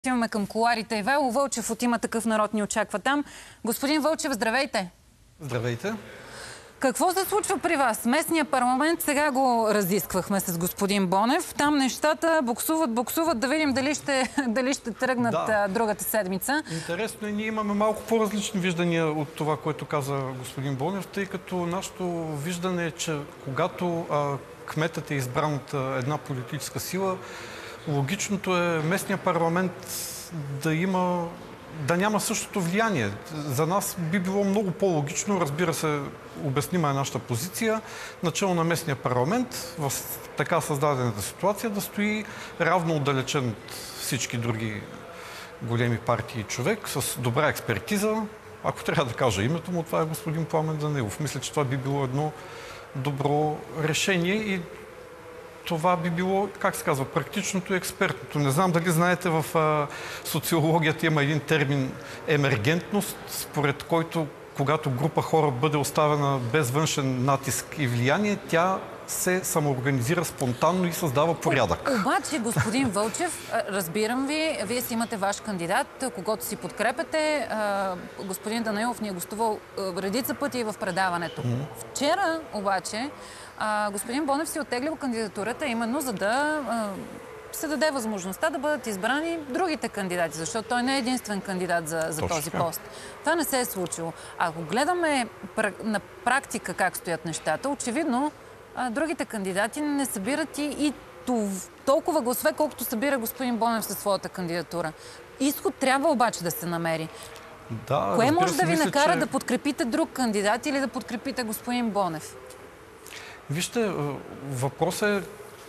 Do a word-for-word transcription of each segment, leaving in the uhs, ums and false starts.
Имаме към кулоарите. Ивайло Вълчев от "Има такъв народ" ни очаква там. Господин Вълчев, здравейте! Здравейте! Какво се случва при вас? Местния парламент, сега го разисквахме с господин Бонев. Там нещата буксуват, буксуват, да видим дали ще, дали ще тръгнат да. другата седмица. Интересно е, ние имаме малко по-различни виждания от това, което каза господин Бонев, тъй като нашето виждане е, че когато а, кметът е избран от а, една политическа сила, логичното е местния парламент да има, да няма същото влияние. За нас би било много по-логично, разбира се, обяснима е нашата позиция, начало на местния парламент в така създадената ситуация да стои равно отдалечен от всички други големи партии човек, с добра експертиза. Ако трябва да кажа името му, това е господин Пламен Данаилов. Мисля, че това би било едно добро решение и това би било, как се казва, практичното и експертното. Не знам дали знаете, в а, социологията има един термин емергентност, според който когато група хора бъде оставена без външен натиск и влияние, тя се самоорганизира спонтанно и създава порядък. Обаче, господин Вълчев, разбирам ви, вие си имате ваш кандидат, когото си подкрепяте. Господин Данаилов ни е гостувал редица пъти и в предаването. Mm-hmm. Вчера, обаче, господин Бонев си оттеглил кандидатурата, именно за да се даде възможността да бъдат избрани другите кандидати, защото той не е единствен кандидат за, за този пост. Това не се е случило. Ако гледаме на практика как стоят нещата, очевидно другите кандидати не събират и, и толкова гласове, колкото събира господин Бонев със своята кандидатура. Изход трябва обаче да се намери. Да, кое може да ви мисля, накара че... да подкрепите друг кандидат или да подкрепите господин Бонев? Вижте, въпросът е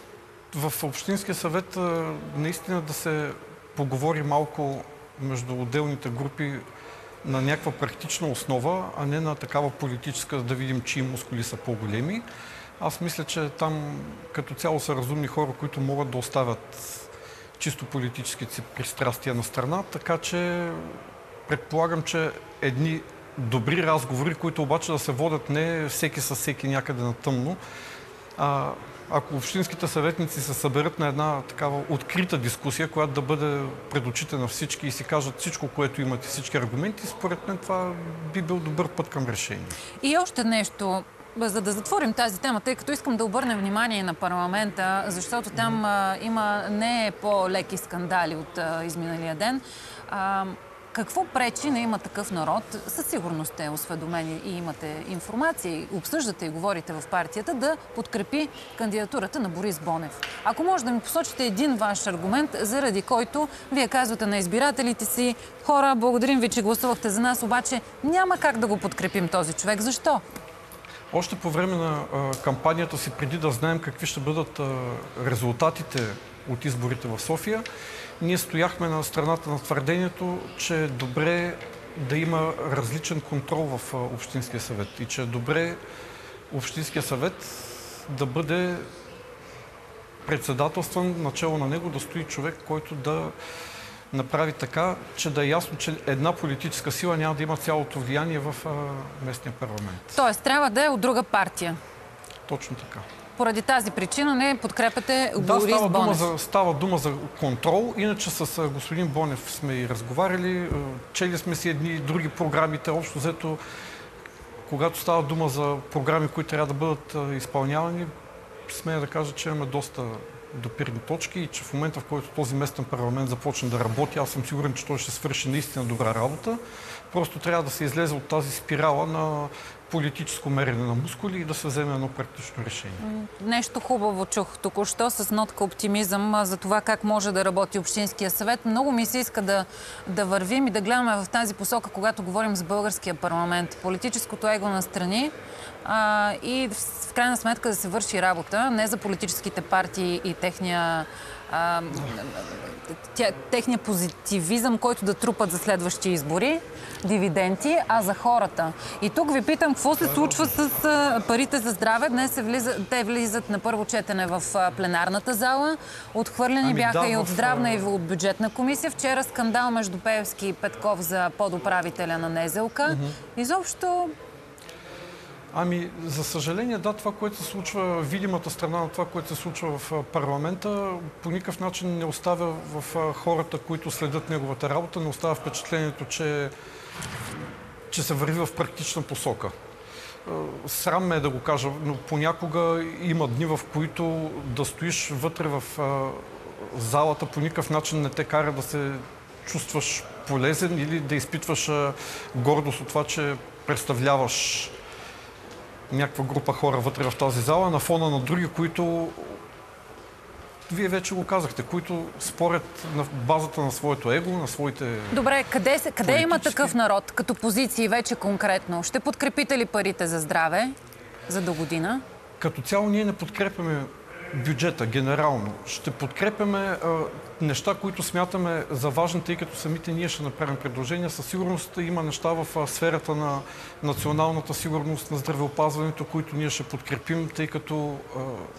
в Общинския съвет наистина да се поговори малко между отделните групи на някаква практична основа, а не на такава политическа, да видим чии мускули са по-големи. Аз мисля, че там като цяло са разумни хора, които могат да оставят чисто политическите си пристрастия на страна, така че предполагам, че едни добри разговори, които обаче да се водят не всеки със всеки някъде на тъмно, а ако общинските съветници се съберат на една такава открита дискусия, която да бъде пред очите на всички и си кажат всичко, което имат и всички аргументи, според мен това би бил добър път към решение. И още нещо, за да затворим тази тема, тъй като искам да обърнем внимание на парламента, защото там а, има не по-леки скандали от а, изминалия ден. А, Какво пречи на "Има такъв народ", със сигурност сте осведомени и имате информация, обсъждате и говорите в партията, да подкрепи кандидатурата на Борис Бонев? Ако може да ми посочите един ваш аргумент, заради който вие казвате на избирателите си: хора, благодарим ви, че гласувахте за нас, обаче няма как да го подкрепим този човек. Защо? Още по време на а, кампанията си, преди да знаем какви ще бъдат а, резултатите от изборите в София, ние стояхме на страната на твърдението, че е добре да има различен контрол в Общинския съвет и че е добре Общинския съвет да бъде председателстван, начало на него да стои човек, който да направи така, че да е ясно, че една политическа сила няма да има цялото влияние в а, местния парламент. Тоест трябва да е от друга партия. Точно така. Поради тази причина не подкрепяте Борис Бонев? Да, става дума, за, става дума за контрол. Иначе с господин Бонев сме и разговаряли, чели сме си едни и други програмите. Общо взето, когато става дума за програми, които трябва да бъдат изпълнявани, смея да кажа, че имаме доста допирни точки и че в момента, в който този местен парламент започне да работи, аз съм сигурен, че той ще свърши наистина добра работа. Просто трябва да се излезе от тази спирала на политическо мерене на мускули и да се вземе едно практично решение. Нещо хубаво чух току-що с нотка оптимизъм за това как може да работи Общинския съвет. Много ми се иска да, да вървим и да гледаме в тази посока, когато говорим за българския парламент. Политическото его настрани а, и в крайна сметка да се върши работа, не за политическите партии и техния А, тя, техния позитивизъм, който да трупат за следващи избори, дивиденти, а за хората. И тук ви питам, какво се случва с а, парите за здраве? Днес се влиза, те влизат на първо четене в а, пленарната зала. Отхвърлени ами бяха да, и от здравна в... и от бюджетна комисия. Вчера скандал между Пеевски и Петков за подуправителя на НЗОК. Uh-huh. Изобщо... Ами, за съжаление, да, това, което се случва, видимата страна на това, което се случва в парламента, по никакъв начин не оставя в хората, които следят неговата работа, не оставя впечатлението, че, че се върви в практична посока. Срам ме е да го кажа, но понякога има дни, в които да стоиш вътре в залата по никакъв начин не те кара да се чувстваш полезен или да изпитваш гордост от това, че представляваш някаква група хора вътре в тази зала, на фона на други, които, вие вече го казахте, които спорят на базата на своето его, на своите... Добре, къде, се, къде има такъв народ, като позиции вече конкретно? Ще подкрепите ли парите за здраве за до година? Като цяло ние не подкрепяме бюджета, генерално. Ще подкрепяме а, неща, които смятаме за важни, тъй като самите ние ще направим предложения. Със сигурност има неща в а, сферата на националната сигурност, на здравеопазването, които ние ще подкрепим, тъй като а,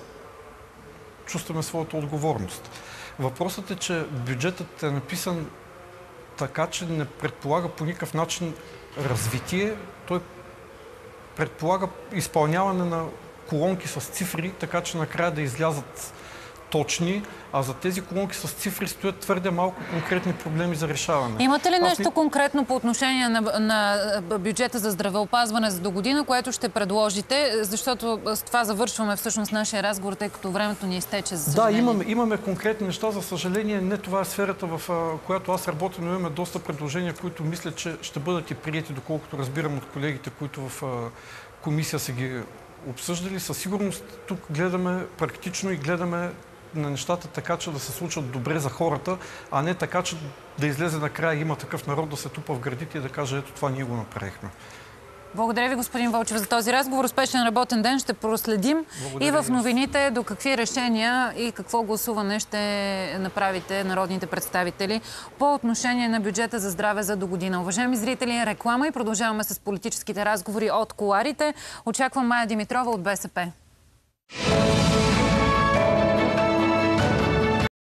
чувстваме своята отговорност. Въпросът е, че бюджетът е написан така, че не предполага по никакъв начин развитие. Той предполага изпълняване на колонки с цифри, така че накрая да излязат точни, а за тези колонки с цифри стоят твърде малко конкретни проблеми за решаване. Имате ли Аз нещо не... конкретно по отношение на, на бюджета за здравеопазване за до година, което ще предложите? Защото с това завършваме всъщност нашия разговор, тъй като времето ни изтече, за съжаление. Да, имаме, имаме конкретни неща. За съжаление, не това е сферата, в която аз работя, но имаме доста предложения, които мисля, че ще бъдат и приети, доколкото разбирам от колегите, които в комисия са ги обсъждали. Със сигурност тук гледаме практично и гледаме на нещата така, че да се случат добре за хората, а не така, че да излезе накрая има такъв народ да се тупа в гърдите и да каже, ето това ние го направихме. Благодаря ви, господин Вълчев, за този разговор. Успешен работен ден. Ще проследим и в новините до какви решения и какво гласуване ще направите народните представители по отношение на бюджета за здраве за до година. Уважаеми зрители, реклама и продължаваме с политическите разговори от кулоарите. Очаквам Мая Димитрова от БСП.